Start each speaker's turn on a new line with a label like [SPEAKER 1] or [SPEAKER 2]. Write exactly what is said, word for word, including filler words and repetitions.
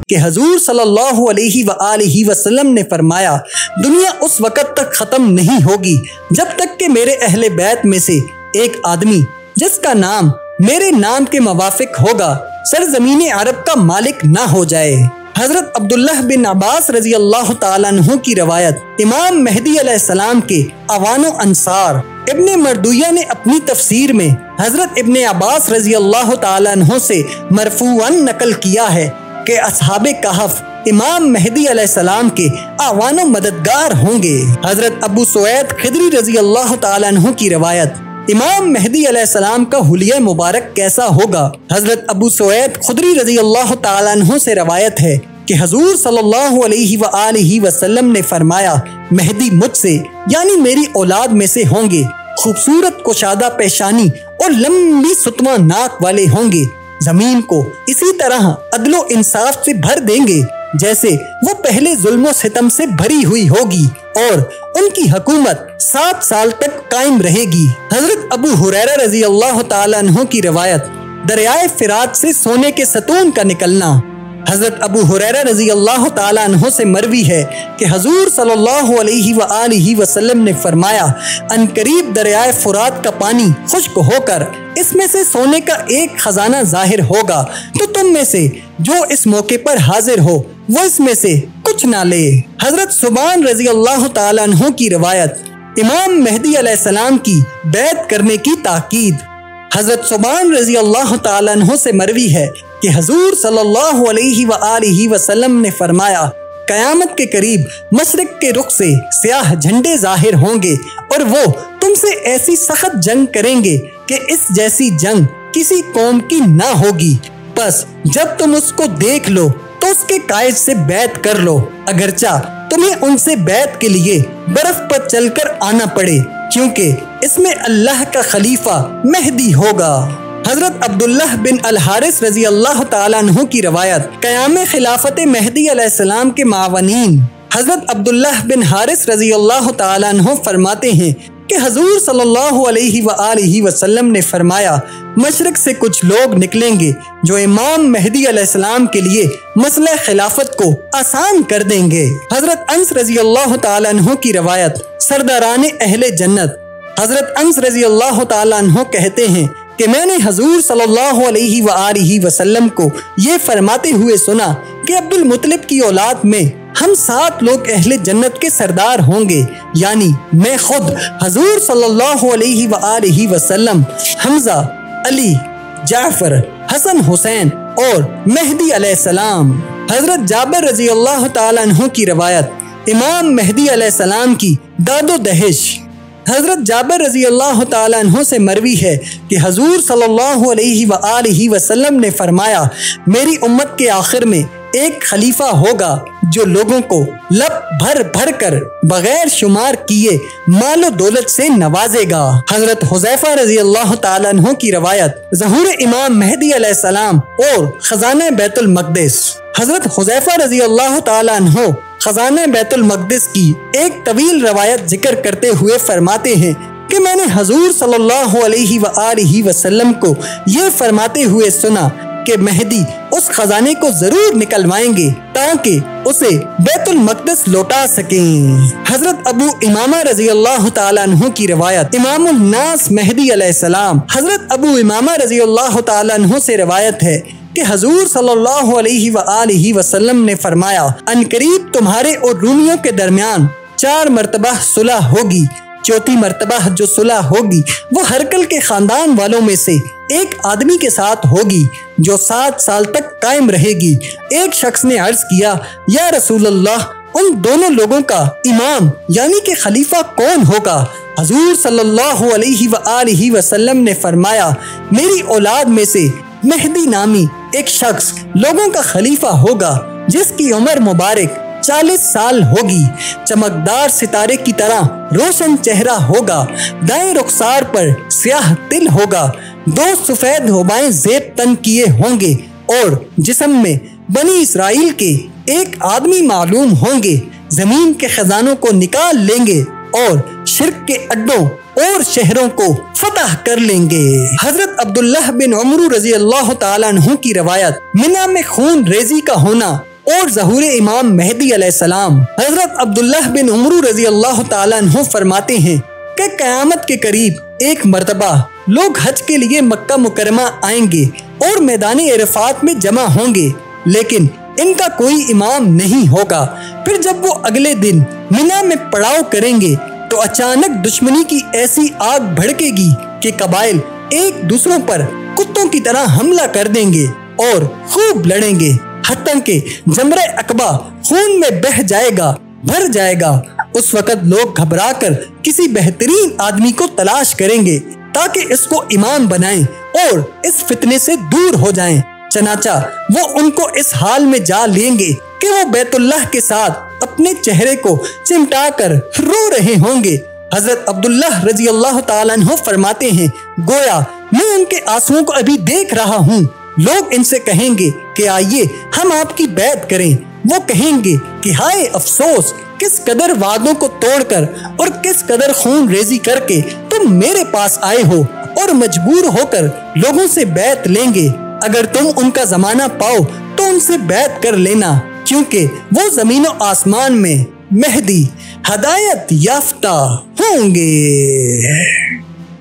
[SPEAKER 1] کہ حضور صلی اللہ علیہ وآلہ وسلم نے فرمایا دنیا اس وقت تک ختم نہیں ہوگی جب تک کہ میرے اہل بیت میں سے ایک آدمی جس کا نام میرے نام کے موافق ہوگا سرزمین عرب کا مالک نہ ہو جائے۔ حضرت عبداللہ بن عباس رضی اللہ تعالیٰ عنہ کی روایت، امام مہدی علیہ السلام کے اعوان و انصار ابن مردویہ نے اپنی تفسیر میں حضرت ابن عباس رضی اللہ تعالیٰ عنہ سے مرفوعاً نقل کیا ہے کہ اصحاب کہف امام مہدی علیہ السلام کے اعوان و مددگار ہوں گے۔ حضرت ابو سعید خدری رضی اللہ تعالیٰ عنہ کی روایت، امام مہدی علیہ السلام کا حلیہ مبارک کیسا ہوگا؟ حضرت ابو سعید خدری رضی اللہ تعالیٰ عنہ سے روایت ہے کہ حضور صلی اللہ علیہ وآلہ وسلم نے فرمایا مہدی مجھ سے یعنی میری اولاد میں سے ہوں گے، خوبصورت کشادہ پیشانی اور لمبی ستواں ناک والے ہوں گے، زمین کو اسی طرح عدل و انصاف سے بھر دیں گے جیسے وہ پہلے ظلم و ستم سے بھری ہوئی ہوگی، اور ان کی حکومت سات سال تک قائم رہے گی۔ حضرت ابو ہریرہ رضی اللہ تعالیٰ عنہ کی روایت، دریائے فرات سے سونے کے ستون کا نکلنا۔ حضرت ابو ہریرہ رضی اللہ تعالیٰ عنہ سے مروی ہے کہ حضور صلی اللہ علیہ وآلہ وسلم نے فرمایا عنقریب دریائے فرات کا پانی خشک ہو کر اس میں سے سونے کا ایک خزانہ ظاہر ہوگا، تو تم میں سے جو اس موقع پر حاضر ہو وہ اس میں سے کچھ نہ لے۔ حضرت ثوبان رضی اللہ تعالیٰ عنہ کی روایت، امام مہدی علیہ السلام کی بیعت کرنے کی تاکید۔ حضرت ثوبان رضی اللہ تعالیٰ عنہ سے مروی ہے کہ حضور صلی اللہ علیہ وآلہ وسلم نے فرمایا قیامت کے قریب مشرق کے رخ سے سیاہ جھنڈے ظاہر ہوں گے اور وہ تم سے ایسی سخت جنگ کریں گے کہ اس جیسی جنگ کسی قوم کی نہ ہوگی، بس جب تم اس کو دیکھ لو تو اس کے قائد سے بیعت کر لو، اگرچہ تمہیں ان سے بیعت کے لیے برف پر چل کر آنا پڑے، کیونکہ اس میں اللہ کا خلیفہ مہدی ہوگا۔ حضرت عبداللہ بن الحارث رضی اللہ تعالیٰ عنہ کی روایت، قیام خلافت مہدی علیہ السلام کے معاونین۔ حضرت عبداللہ بن حارث رضی اللہ تعالیٰ عنہ فرماتے ہیں کہ حضور صلی اللہ علیہ وآلہ وسلم نے فرمایا مشرق سے کچھ لوگ نکلیں گے جو امام مہدی علیہ السلام کے لیے مسئلہ خلافت کو آسان کر دیں گے۔ حضرت انس رضی اللہ تعالیٰ عنہ کی روایت، سرداران اہل جنت۔ حضرت انس رضی اللہ تعالیٰ عنہ کہتے ہیں کہ میں نے حضور صلی اللہ علیہ وآلہ وسلم کو یہ فرماتے ہوئے سنا کہ عبد المطلب کی اولاد میں ہم سات لوگ اہل جنت کے سردار ہوں گے، یعنی میں خود، حضور صلی اللہ علیہ وآلہ وسلم، حمزہ، علی، جعفر، حسن حسین اور مہدی علیہ السلام۔ حضرت جابر رضی اللہ تعالیٰ عنہ کی روایت، امام مہدی علیہ السلام کی داد و دہش۔ حضرت جابر رضی اللہ تعالیٰ عنہ سے مروی ہے کہ حضور صلی اللہ علیہ وآلہ وسلم نے فرمایا میری امت کے آخر میں ایک خلیفہ ہوگا جو لوگوں کو لب بھر بھر کر بغیر شمار کیے مال و دولت سے نوازے گا۔ حضرت حذیفہ رضی اللہ تعالیٰ عنہ کی روایت، ظہور امام مہدی علیہ السلام اور خزانہ بیت المقدس۔ حضرت حذیفہ رضی اللہ تعالیٰ عنہ خزانہ بیت المقدس کی ایک طویل روایت ذکر کرتے ہوئے فرماتے ہیں کہ میں نے حضور صلی اللہ علیہ وآلہ وسلم کو یہ فرماتے ہوئے سنا کہ مہدی اس خزانے کو ضرور نکلوائیں گے تاکہ اسے بیت المقدس لوٹا سکیں۔ حضرت ابو امامہ رضی اللہ تعالیٰ عنہ کی روایت، امام الناس مہدی علیہ السلام۔ حضرت ابو امامہ رضی اللہ تعالیٰ عنہ سے روایت ہے کہ حضور صلی اللہ علیہ وآلہ وسلم نے فرمایا عنقریب تمہارے اور رومیوں کے درمیان چار مرتبہ صلح ہوگی، چوتھی مرتبہ جو صلح ہوگی وہ ہرکل کے خاندان والوں میں سے ایک آدمی کے ساتھ ہوگی جو سات سال تک قائم رہے گی۔ ایک شخص نے عرض کیا یا رسول اللہ ان دونوں لوگوں کا امام یعنی کہ خلیفہ کون ہوگا؟ حضور صلی اللہ علیہ وآلہ وسلم نے فرمایا میری اولاد میں سے مہدی نامی ایک شخص لوگوں کا خلیفہ ہوگا جس کی عمر مبارک چالیس سال ہوگی، چمکدار ستارے کی طرح روشن چہرہ ہوگا، دائیں رخسار پر سیاہ تل ہوگا، دو سفید ہوبائیں زیب تن کیے ہوں گے اور جسم میں بنی اسرائیل کے ایک آدمی معلوم ہوں گے، زمین کے خزانوں کو نکال لیں گے اور شرک کے اڈوں اور شہروں کو فتح کر لیں گے۔ حضرت عبداللہ بن عمرو رضی اللہ تعالیٰ عنہ کی روایت، منی میں خون ریزی کا ہونا اور ظہور امام مہدی علیہ السلام۔ حضرت عبداللہ بن عمر رضی اللہ تعالیٰ عنہ فرماتے ہیں کہ قیامت کے قریب ایک مرتبہ لوگ حج کے لیے مکہ مکرمہ آئیں گے اور میدان عرفات میں جمع ہوں گے، لیکن ان کا کوئی امام نہیں ہوگا۔ پھر جب وہ اگلے دن منا میں پڑاؤ کریں گے تو اچانک دشمنی کی ایسی آگ بھڑکے گی کہ قبائل ایک دوسروں پر کتوں کی طرح حملہ کر دیں گے اور خوب لڑیں گے، حتیٰ کہ جمرہ عقبہ خون میں بہہ جائے گا، بھر جائے گا۔ اس وقت لوگ گھبرا کر کسی بہترین آدمی کو تلاش کریں گے تاکہ اس کو امام بنائیں اور اس فتنے سے دور ہو جائیں۔ چنانچہ وہ ان کو اس حال میں جا لیں گے کہ وہ بیت اللہ کے ساتھ اپنے چہرے کو چمٹا کر رو رہے ہوں گے۔ حضرت عبداللہ رضی اللہ تعالیٰ عنہ فرماتے ہیں گویا میں ان کے آنسوؤں کو ابھی دیکھ رہا ہوں۔ لوگ ان سے کہیں گے کہ آئیے ہم آپ کی بیعت کریں۔ وہ کہیں گے کہ ہائے افسوس، کس قدر وعدوں کو توڑ کر اور کس قدر خون ریزی کر کے تم میرے پاس آئے ہو اور مجبور ہو کر لوگوں سے بیعت لیں گے۔ اگر تم ان کا زمانہ پاؤ تو ان سے بیعت کر لینا، کیونکہ وہ زمین و آسمان میں مہدی ہدایت یافتہ ہوں گے۔